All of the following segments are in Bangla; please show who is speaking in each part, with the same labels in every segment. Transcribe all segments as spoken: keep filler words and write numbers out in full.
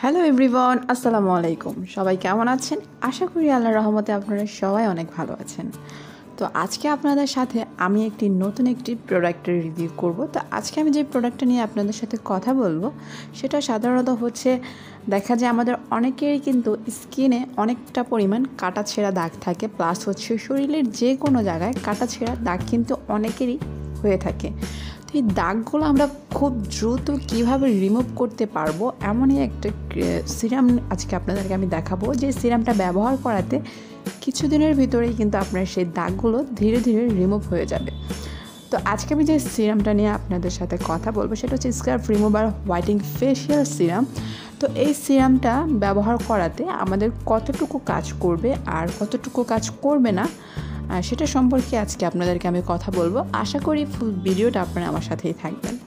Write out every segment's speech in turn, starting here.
Speaker 1: হ্যালো এভরিওয়ান, আসসালামু আলাইকুম। সবাই কেমন আছেন? আশা করি আল্লাহর রহমতে আপনারা সবাই অনেক ভালো আছেন। তো আজকে আপনাদের সাথে আমি একটি নতুন একটি প্রোডাক্টের রিভিউ করব। তো আজকে আমি যে প্রোডাক্টটা নিয়ে আপনাদের সাথে কথা বলবো সেটা সাধারণত হচ্ছে, দেখা যায় আমাদের অনেকেরই কিন্তু স্কিনে অনেকটা পরিমাণ কাটা ছেঁড়া দাগ থাকে, প্লাস হচ্ছে শরীরের যে কোনো জায়গায় কাটা ছেঁড়া দাগ কিন্তু অনেকেরই হয়ে থাকে। তো এই দাগগুলো আমরা খুব দ্রুত কীভাবে রিমুভ করতে পারবো এমনই একটা সিরাম আজকে আপনাদেরকে আমি দেখাবো, যে সিরামটা ব্যবহার করাতে কিছুদিনের ভিতরেই কিন্তু আপনার সেই দাগগুলো ধীরে ধীরে রিমুভ হয়ে যাবে। তো আজকে আমি যে সিরামটা নিয়ে আপনাদের সাথে কথা বলবো সেটা হচ্ছে scrub remover whitening facial serum. তো এই সিরামটা ব্যবহার করাতে আমাদের কতটুকু কাজ করবে আর কতটুকু কাজ করবে না সেটা সম্পর্কে আজকে আপনাদেরকে আমি কথা বলবো। আশা করি ফুল ভিডিওটা আপনারা আমার সাথেই থাকবেন।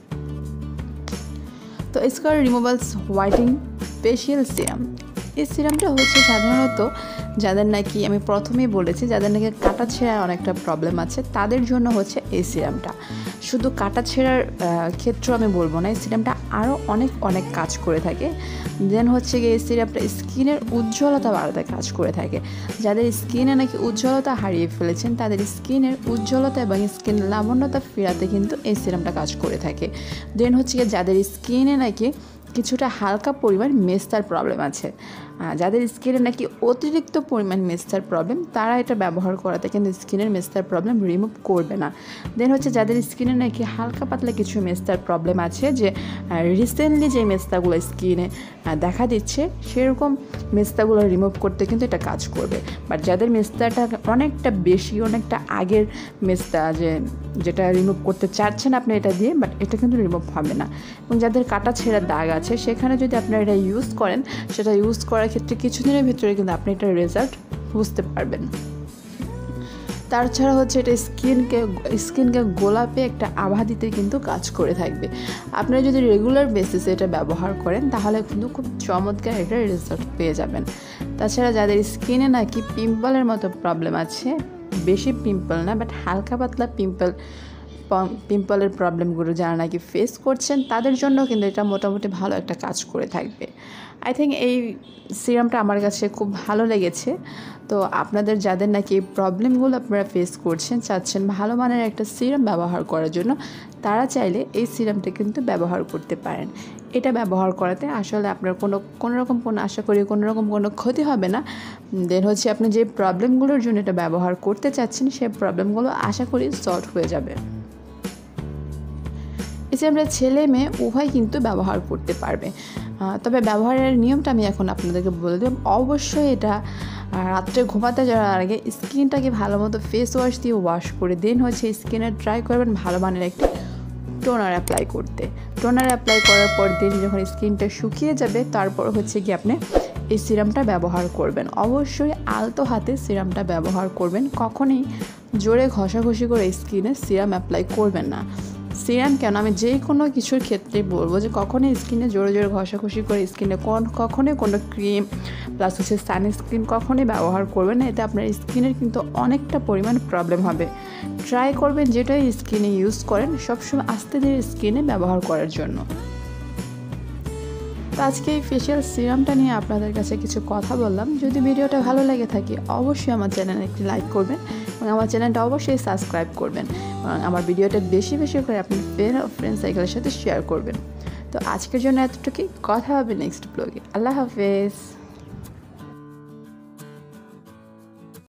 Speaker 1: তো scrub removals whitening facial serum, এই সিরামটা হচ্ছে সাধারণত যাদের নাকি, আমি প্রথমেই বলেছি, যাদের নাকি কাটা ছেঁড়ার অনেকটা প্রবলেম আছে তাদের জন্য হচ্ছে এই সিরামটা। শুধু কাটা ছেঁড়ার ক্ষেত্রে আমি বলবো না, এই সিরামটা আরও অনেক অনেক কাজ করে থাকে। দেন হচ্ছে গিয়ে এই সিরামটা স্কিনের উজ্জ্বলতা বাড়াতে কাজ করে থাকে। যাদের স্কিনে নাকি উজ্জ্বলতা হারিয়ে ফেলেছেন তাদের স্কিনের উজ্জ্বলতা এবং স্কিন লাবণ্যতা ফেরাতে কিন্তু এই সিরামটা কাজ করে থাকে। দেন হচ্ছে গিয়ে যাদের স্কিনে নাকি কিছুটা হালকা পরিমাণ মেস্তার প্রবলেম আছে, যাদের স্কিনে নাকি অতিরিক্ত পরিমাণ মেস্তার প্রবলেম, তারা এটা ব্যবহার করাতে কিন্তু স্কিনের মেস্তার প্রবলেম রিমুভ করবে না। দেন হচ্ছে যাদের স্কিনে নাকি হালকা পাতলা কিছু মেস্তার প্রবলেম আছে, যে রিসেন্টলি যে মেস্তাগুলো স্কিনে দেখা দিচ্ছে সেরকম মেস্তাগুলো রিমুভ করতে কিন্তু এটা কাজ করবে। বাট যাদের মেস্তাটা অনেকটা বেশি, অনেকটা আগের মেস্তা, যে যেটা রিমুভ করতে চাচ্ছেন আপনি এটা দিয়ে, বাট এটা কিন্তু রিমুভ হবে না। এবং যাদের কাটা ছেঁড়া দাগ আছে সেখানে যদি আপনারা এটা ইউজ করেন, সেটা ইউজ করার ক্ষেত্রে কিছুদিনের ভিতরে কিন্তু আপনি এটার রেজাল্ট বুঝতে পারবেন। তাছাড়া হচ্ছে এটা স্কিনকে স্কিনকে গোলাপে একটা আভা দিতে কিন্তু কাজ করে থাকবে। আপনারা যদি রেগুলার বেসিসে এটা ব্যবহার করেন তাহলে কিন্তু খুব চমৎকার একটা রেজাল্ট পেয়ে যাবেন। তাছাড়া যাদের স্কিনে নাকি পিম্পলের মতো প্রবলেম আছে, বেশি পিম্পল না বাট হালকা পাতলা পিম্পল পিম্পলের প্রবলেমগুলো যারা নাকি ফেস করছেন তাদের জন্য কিন্তু এটা মোটামুটি ভালো একটা কাজ করে থাকবে। আই থিঙ্ক এই সিরামটা আমার কাছে খুব ভালো লেগেছে। তো আপনাদের যাদের নাকি এই প্রবলেমগুলো আপনারা ফেস করছেন, চাচ্ছেন ভালো মানের একটা সিরাম ব্যবহার করার জন্য, তারা চাইলে এই সিরামটা কিন্তু ব্যবহার করতে পারেন। এটা ব্যবহার করাতে আসলে আপনার কোনো কোনো রকম কোনো আশা করি কোনো রকম কোনো ক্ষতি হবে না। দেন হচ্ছে আপনি যে প্রবলেমগুলোর জন্য এটা ব্যবহার করতে চাচ্ছেন সেই প্রবলেমগুলো আশা করি সলভ হয়ে যাবে। এসে আমরা ছেলে মেয়ে উভয় কিন্তু ব্যবহার করতে পারবে। তবে ব্যবহারের নিয়মটা আমি এখন আপনাদেরকে বলে দেব। অবশ্যই এটা রাত্রে ঘুমাতে যাওয়ার আগে স্কিনটাকে ভালো মতো ফেস ওয়াশ দিয়ে ওয়াশ করে দেন হচ্ছে স্কিনে ট্রাই করবেন ভালো মানের একটি টোনার অ্যাপ্লাই করতে। টোনার অ্যাপ্লাই করার পর দিন যখন স্কিনটা শুকিয়ে যাবে তারপর হচ্ছে কি আপনি এই সিরামটা ব্যবহার করবেন। অবশ্যই আলতো হাতে সিরামটা ব্যবহার করবেন, কখনোই জোরে ঘষাঘষি করে স্কিনে সিরাম অ্যাপ্লাই করবেন না। সিরাম কেন, আমি যে কোনো কিছুর ক্ষেত্রেই বলবো যে কখনোই স্কিনে জোরে জোরে ঘষাঘষি করে স্কিনে কোন কখনোই কোনো ক্রিম প্লাস হচ্ছে সানস্ক্রিন কখনোই ব্যবহার করবেন না। এতে আপনার স্কিনের কিন্তু অনেকটা পরিমাণ প্রবলেম হবে। ট্রাই করবেন যেটাই স্কিনে ইউজ করেন সবসময় আস্তে ধীরে স্কিনে ব্যবহার করার জন্য। তো আজকে এই ফেশিয়াল সিরামটা নিয়ে আপনাদের কাছে কিছু কথা বললাম। যদি ভিডিওটা ভালো লেগে থাকে অবশ্যই আমার চ্যানেলে একটি লাইক করবেন এবং আমার চ্যানেলটা অবশ্যই সাবস্ক্রাইব করবেন এবং আমার ভিডিওটা বেশি বেশি করে আপনি ফ্রেন্ড সাইকেলের সাথে শেয়ার করবেন। তো আজকের জন্য এতটুকুই, কথা হবে নেক্সট ব্লগে। আল্লাহ হাফেজ।